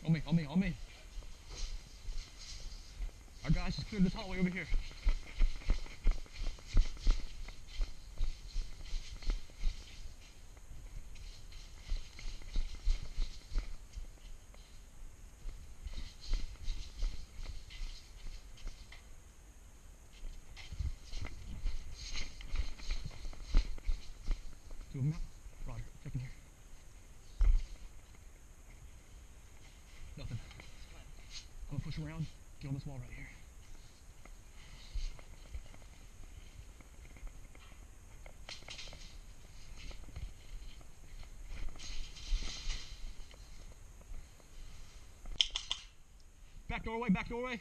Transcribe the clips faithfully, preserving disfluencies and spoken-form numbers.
On me, on me, on me. Our guys just cleared this hallway over here. Two of them out. Roger, checking here. Nothing. I'm gonna push around, get on this wall right here. Back doorway, back doorway.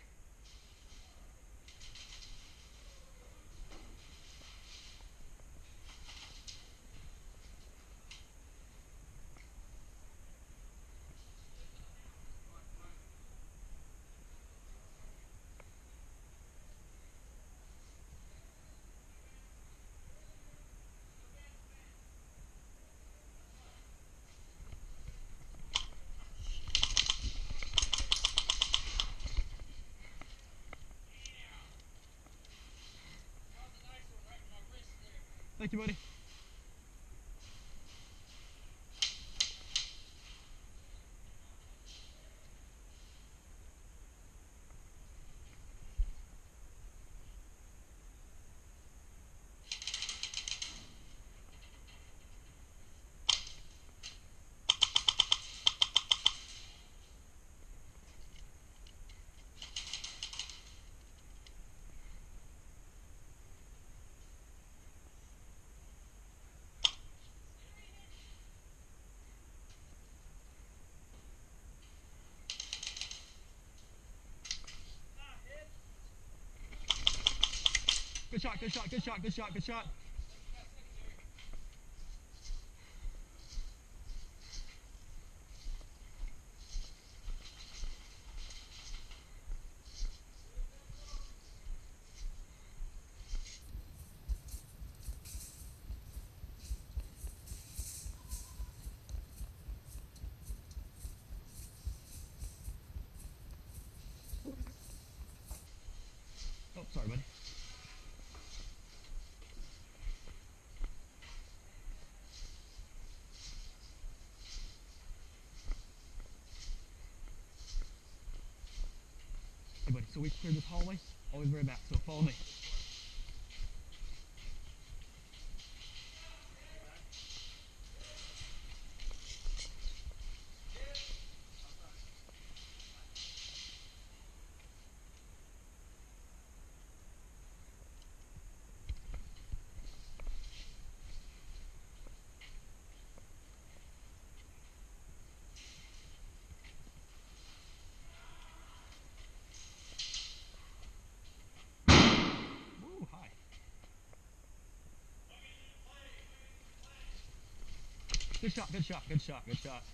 Thank you, buddy. Good shot, good shot, good shot, good shot, good shot. Oh, sorry, buddy. Hey, buddy, so we cleared this hallway all the way back, so follow me. Woo, hi. Good shot, good shot, good shot, good shot.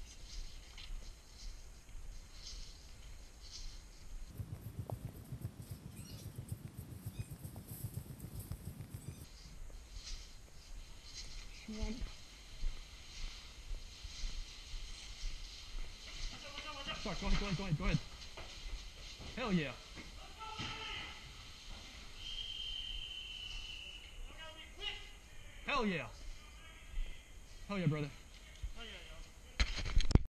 Sorry, go ahead, go ahead, go ahead, go ahead. Hell yeah. Hell yeah. Hell yeah, brother.